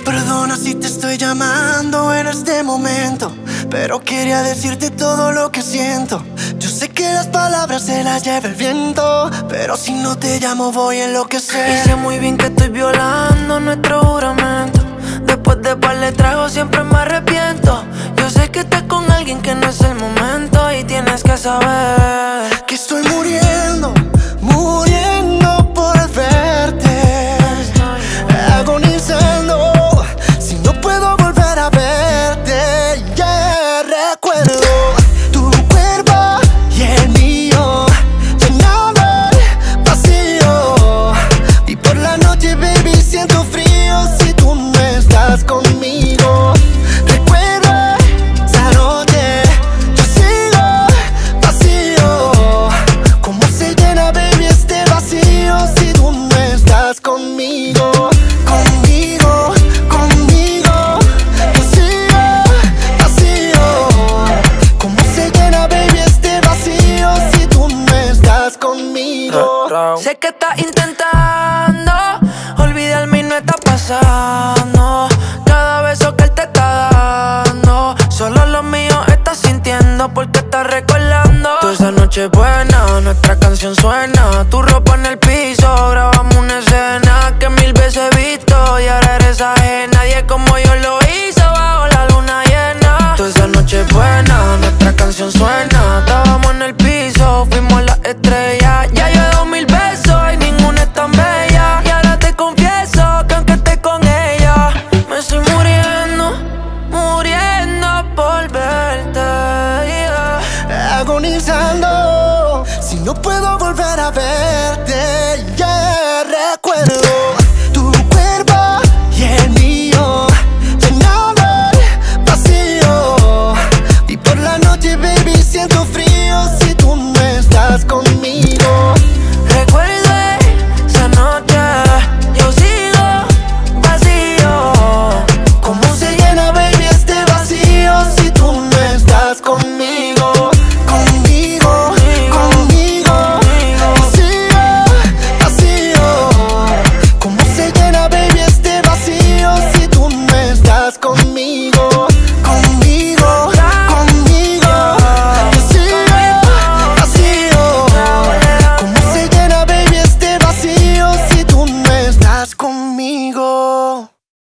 Perdona si te estoy llamando en este momento, pero quería decirte todo lo que siento. Yo sé que las palabras se las lleva el viento, pero si no te llamo voy a enloquecer. Y sé muy bien que estoy violando nuestro juramento. Después de par de tragos siempre me arrepiento. Yo sé que estás con alguien que no es el momento, y tienes que saber que estoy muriendo, muriendo por verte, agonizando si no puedo volver a verte. Ya recuerdo tu cuerpo y el mío, llenado el vacío, y por la noche, baby, siento frío.